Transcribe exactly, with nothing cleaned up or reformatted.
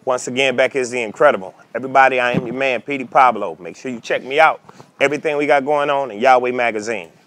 Once again, back is the incredible. Everybody, I am your man, Petey Pablo. Make sure you check me out. Everything we got going on in YAHWEH magazine.